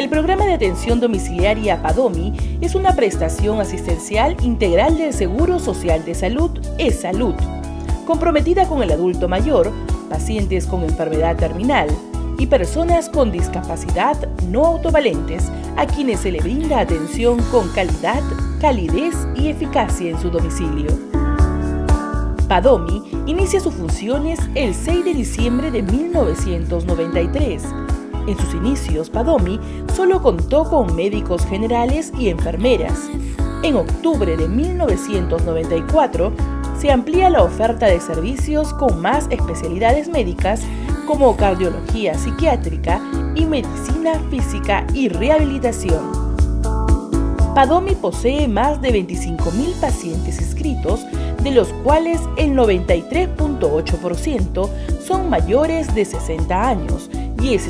El programa de atención domiciliaria PADOMI es una prestación asistencial integral del Seguro Social de Salud, e-Salud, comprometida con el adulto mayor, pacientes con enfermedad terminal y personas con discapacidad no autovalentes a quienes se le brinda atención con calidad, calidez y eficacia en su domicilio. PADOMI inicia sus funciones el 6 de diciembre de 1993. En sus inicios, PADOMI solo contó con médicos generales y enfermeras. En octubre de 1994, se amplía la oferta de servicios con más especialidades médicas como cardiología psiquiátrica y medicina física y rehabilitación. PADOMI posee más de 25.000 pacientes inscritos, de los cuales el 93.8% son mayores de 60 años y el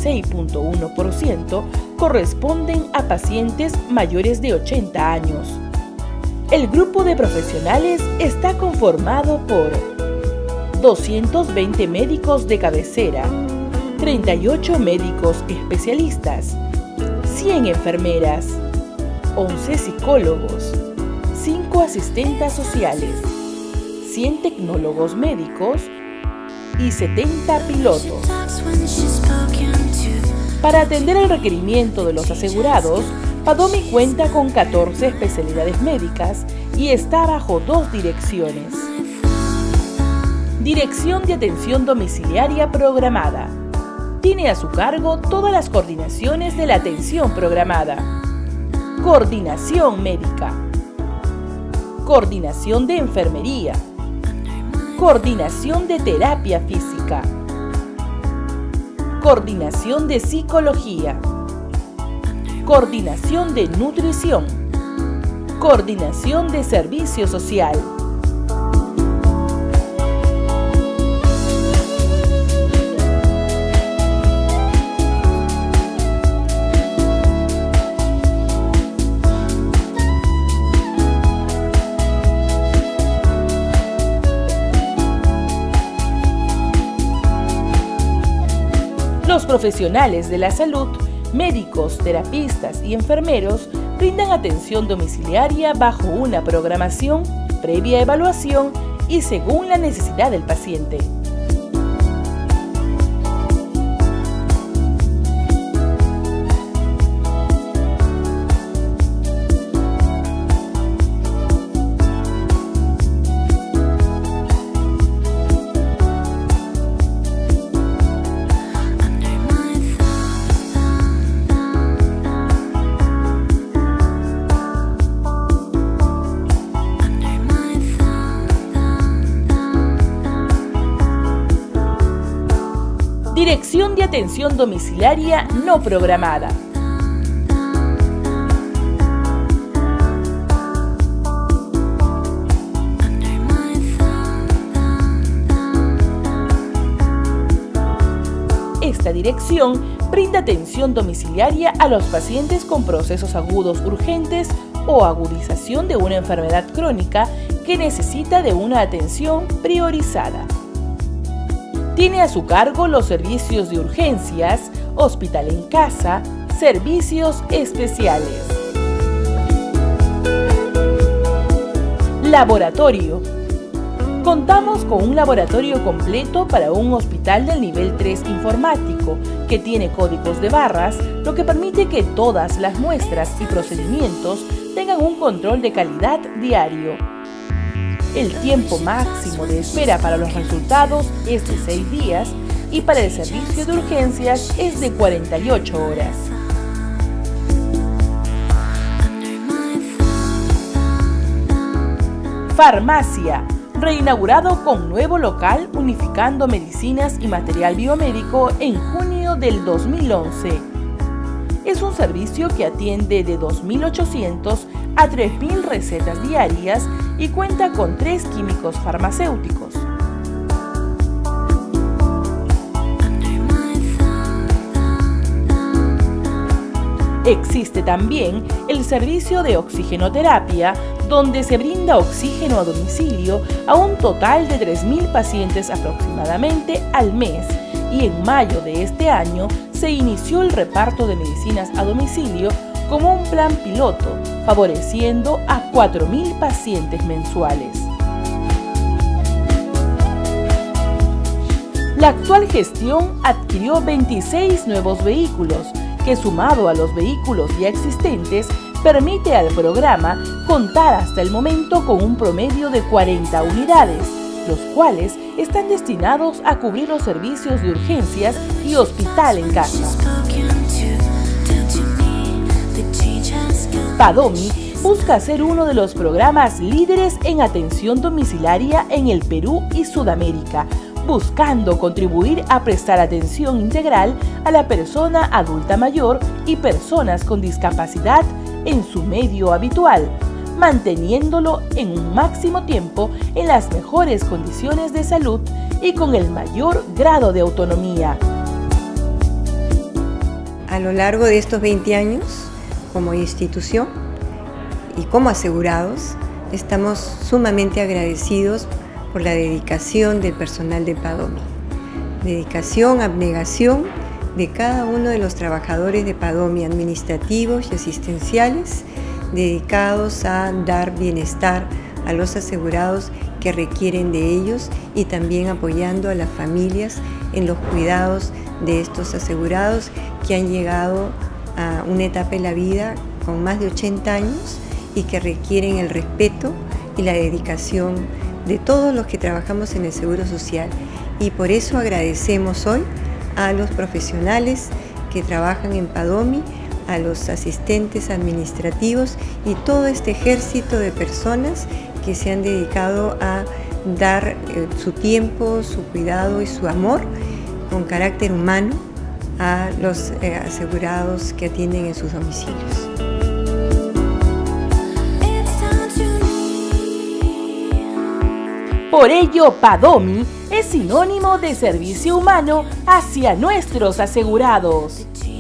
66.1% corresponden a pacientes mayores de 80 años. El grupo de profesionales está conformado por 220 médicos de cabecera, 38 médicos especialistas, 100 enfermeras, 11 psicólogos, 5 asistentes sociales, 100 tecnólogos médicos y 70 pilotos. Para atender el requerimiento de los asegurados, PADOMI cuenta con 14 especialidades médicas y está bajo 2 direcciones. Dirección de Atención Domiciliaria Programada. Tiene a su cargo todas las coordinaciones de la atención programada. Coordinación médica. Coordinación de enfermería. Coordinación de terapia física. Coordinación de psicología. Coordinación de nutrición. Coordinación de servicio social. Los profesionales de la salud, médicos, terapistas y enfermeros brindan atención domiciliaria bajo una programación, previa evaluación y según la necesidad del paciente. Dirección de Atención Domiciliaria No Programada. Esta dirección brinda atención domiciliaria a los pacientes con procesos agudos urgentes o agudización de una enfermedad crónica que necesita de una atención priorizada. Tiene a su cargo los servicios de urgencias, hospital en casa, servicios especiales. Laboratorio. Contamos con un laboratorio completo para un hospital del nivel 3 informático, que tiene códigos de barras, lo que permite que todas las muestras y procedimientos tengan un control de calidad diario. El tiempo máximo de espera para los resultados es de 6 días y para el servicio de urgencias es de 48 horas. Farmacia. Reinaugurado con nuevo local unificando medicinas y material biomédico en junio del 2011. Es un servicio que atiende de 2.800 a 3.000 recetas diarias y cuenta con 3 químicos farmacéuticos. Existe también el servicio de oxigenoterapia, donde se brinda oxígeno a domicilio a un total de 3.000 pacientes aproximadamente al mes y en mayo de este año se inició el reparto de medicinas a domicilio como un plan piloto, favoreciendo a 4.000 pacientes mensuales. La actual gestión adquirió 26 nuevos vehículos, que sumado a los vehículos ya existentes, permite al programa contar hasta el momento con un promedio de 40 unidades, los cuales están destinados a cubrir los servicios de urgencias y hospital en casa. Padomi busca ser uno de los programas líderes en atención domiciliaria en el Perú y Sudamérica, buscando contribuir a prestar atención integral a la persona adulta mayor y personas con discapacidad en su medio habitual, manteniéndolo en un máximo tiempo en las mejores condiciones de salud y con el mayor grado de autonomía. A lo largo de estos 20 años, como institución y como asegurados, estamos sumamente agradecidos por la dedicación del personal de Padomi. Dedicación, abnegación de cada uno de los trabajadores de Padomi, administrativos y asistenciales, dedicados a dar bienestar a los asegurados que requieren de ellos y también apoyando a las familias en los cuidados de estos asegurados que han llegado a una etapa en la vida con más de 80 años y que requieren el respeto y la dedicación de todos los que trabajamos en el Seguro Social. Y por eso agradecemos hoy a los profesionales que trabajan en Padomi, a los asistentes administrativos y todo este ejército de personas que se han dedicado a dar su tiempo, su cuidado y su amor con carácter humano a los asegurados que atienden en sus domicilios. Por ello, Padomi es sinónimo de servicio humano hacia nuestros asegurados.